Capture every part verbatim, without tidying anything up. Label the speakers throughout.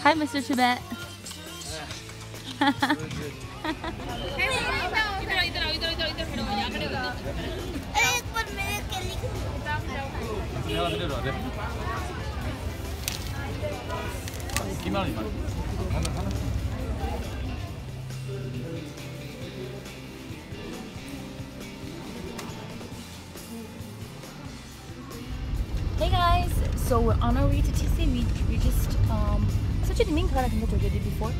Speaker 1: Hi, Mister Tibet. Hey guys, so we're on our way to T C. We, we just um such a didn't before.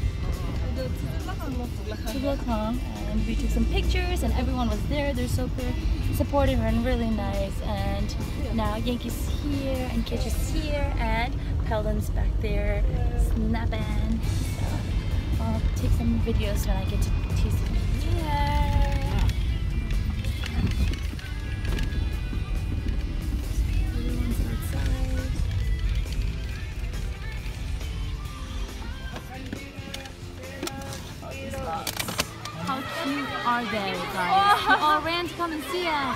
Speaker 1: And we took some pictures and everyone was there. They're super supportive and really nice. And now Yankee's here and Kitch is here and Peldon's back there snapping. So I'll take some videos when I get to T C. Yeah. Everyone's outside. How cute are they, guys? They all ran to come and see us.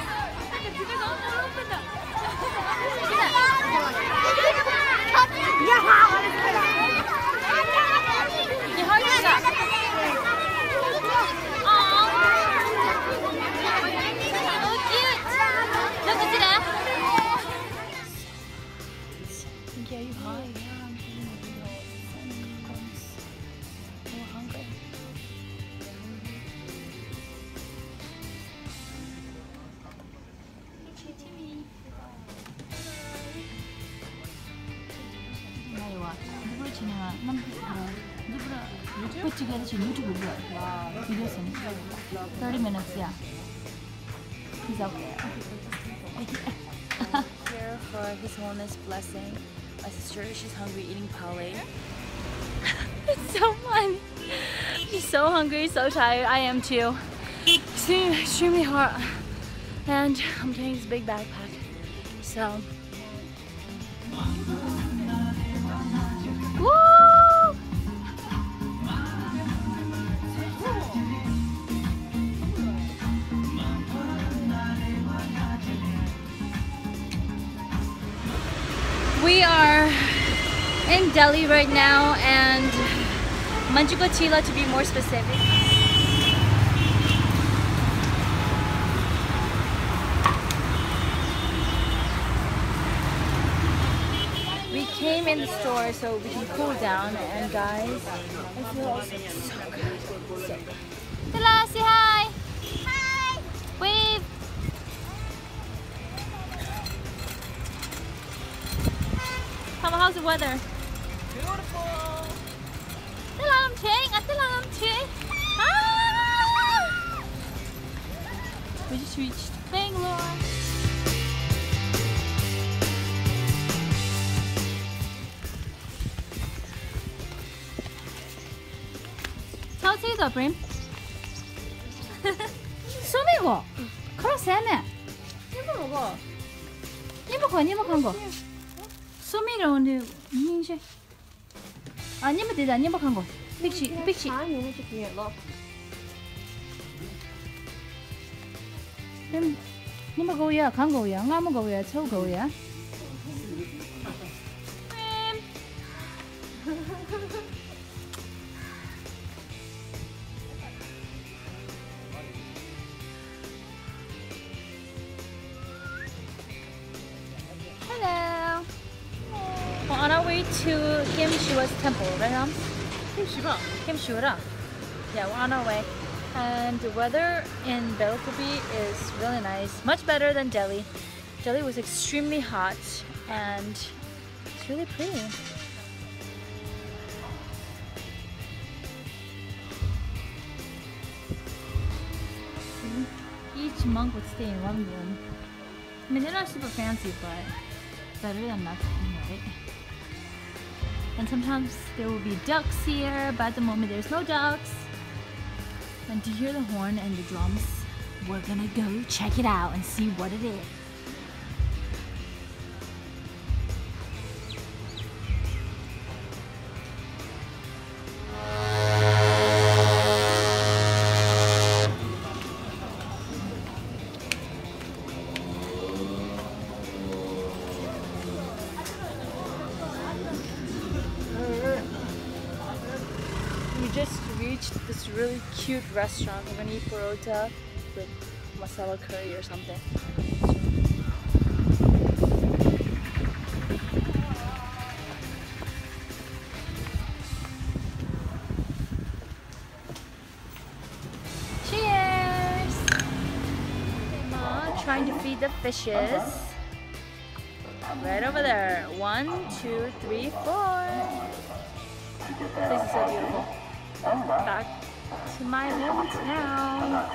Speaker 1: Are you hungry? Yeah, I'm feeling a little a little hungry. Put together to YouTube videos in thirty minutes, yeah. He's out there. Here for His Holiness blessing. My sister, she's hungry, eating pale. It's so fun. She's so hungry, so tired. I am too. It's extremely hot. And I'm carrying this big backpack. So. Woo! We are in Delhi right now, and Manchukotila to be more specific. We came in the store so we can cool down, and guys, I feel like it's so good. So good. Tila, say hi! Hi! Wave! Mama, how's the weather? Beautiful! Talam Ching! Talam Ching! Ah! We just reached Bangalore. How say that, Brim? 소미고! 그럼 쌤에! 이거 먹어. 이거 거, 이거 간 거. 소미가 오늘 인생. 아, 님은 되다, 님 먹은 거. 빅시, 빅시. 님, 님 먹어야, 간 거야, 나 먹어야, 저 거야. Hello. We're on our way to Kim Shiwa's temple, right, Mom? Kim Shiwa. Kim Shiwa. Yeah, we're on our way. And the weather in Belkupi is really nice. Much better than Delhi. Delhi was extremely hot and it's really pretty. Each monk would stay in one room. I mean, they're not super fancy, but better than nothing, right? And sometimes there will be ducks here, but at the moment there's no ducks. And to hear the horn and the drums, we're gonna go check it out and see what it is. really cute restaurant. We're gonna eat parota with masala curry or something. Cheers! Mom trying to feed the fishes. Right over there. One, two, three, four. This is so beautiful. Back to my hometown.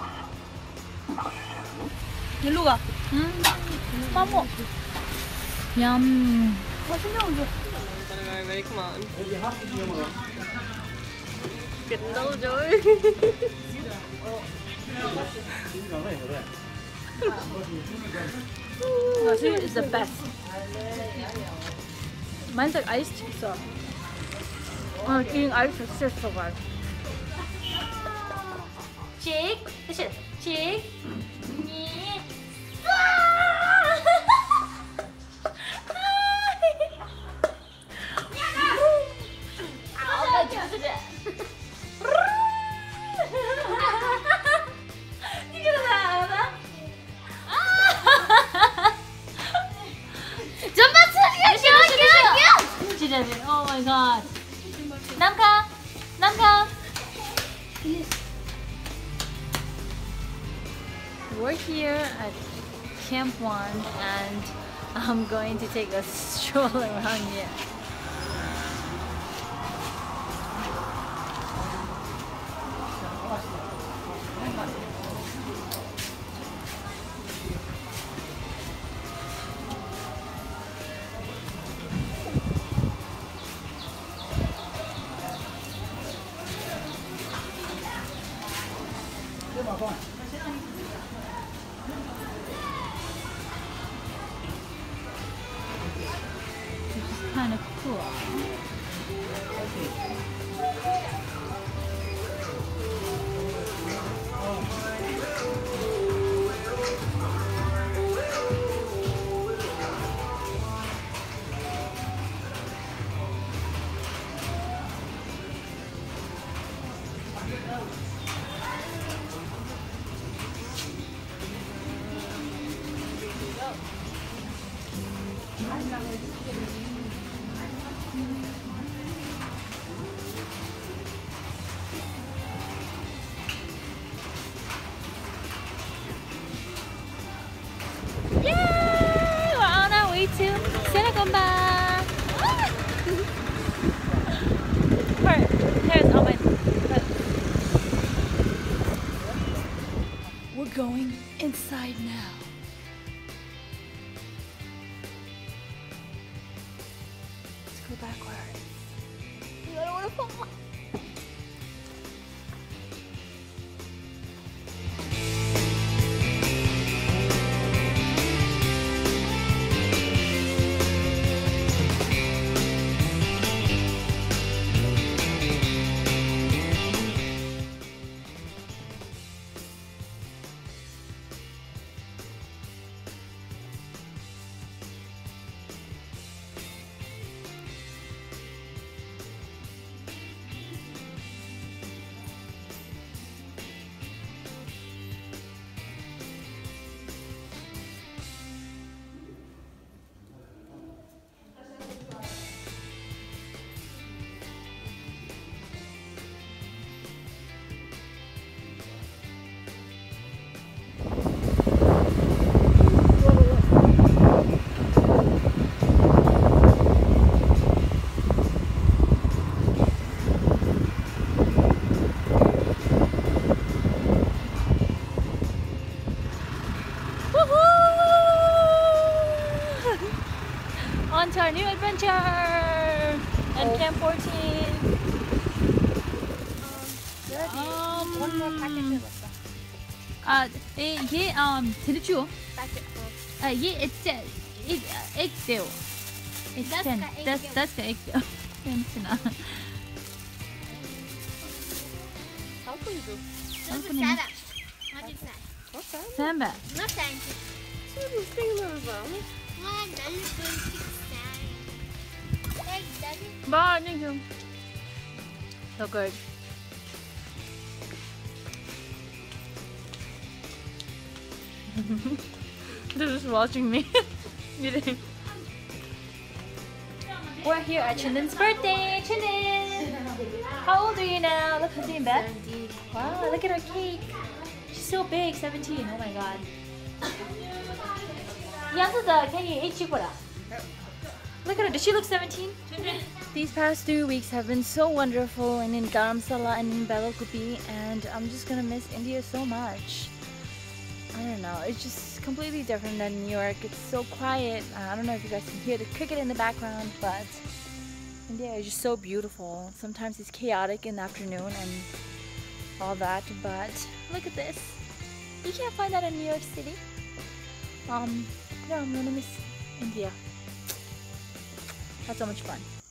Speaker 1: 일로 가. 음, 마모. Yum.
Speaker 2: Vậy come on. Kính đâu rồi.
Speaker 1: This is the best. Mine's like iced, so. Oh, eating ice is just so good. Chick, this is chick. Oh my god. Namka! Namka! We're here at Camp One and I'm going to take a stroll around here. Which is kind of cool. Yay! We're on our way to Senegomba. Here's Owen. We're going inside now. Let's go backwards. I don't want to fall. On to our new adventure! And
Speaker 2: Oh.
Speaker 1: Camp fourteen.
Speaker 3: Um, one more package of stuff.
Speaker 1: 아, 예, ये um, 들죠?
Speaker 3: Packet of.
Speaker 1: 아, ये it's it egg 돼요. It's
Speaker 3: That's
Speaker 1: ten.
Speaker 3: the egg
Speaker 1: That's
Speaker 3: 돼요.
Speaker 1: that's the egg 돼요. 괜찮아.
Speaker 2: How can you do?
Speaker 3: This
Speaker 1: How
Speaker 3: is
Speaker 1: can you-
Speaker 3: seven. What is that?
Speaker 2: Okay.
Speaker 1: 삼백.
Speaker 3: Not thank you.
Speaker 2: So this thing is um.
Speaker 3: One, that is going to stand. Egg, that is.
Speaker 1: Morning. So good. They're just watching me. Eating. We're here at Chinden's birthday. Chinden! How old are you now? Look who's in bed. Wow, look at her cake. She's so big, seventeen. Oh my god. Yansuda, can you eat chikura? Look at her. Does she look seventeen? These past three weeks have been so wonderful in Dharamsala and in Belakupi, and I'm just gonna miss India so much. I don't know, it's just completely different than New York. It's so quiet. I don't know if you guys can hear the cricket in the background, but India is just so beautiful. Sometimes it's chaotic in the afternoon and all that, but look at this. You can't find that in New York City. Um, no, I'm gonna miss India. Had so much fun.